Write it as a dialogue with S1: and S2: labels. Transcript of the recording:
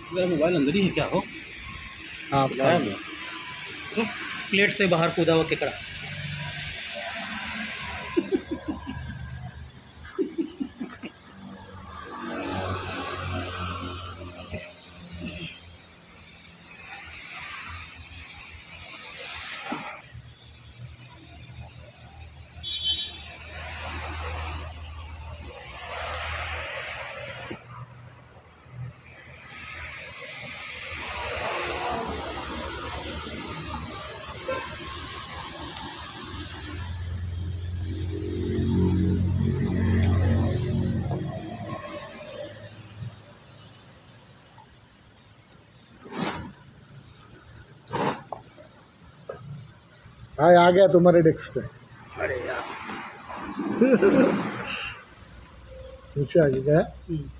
S1: मेरा मोबाइल अंदर ही है क्या हो?
S2: आपका प्लेट से बाहर कूदा हुआ केकड़ा।
S3: हाँ आ गया तुम्हारे डेस्क पे।
S2: अरे यार
S3: नीचे आ गया।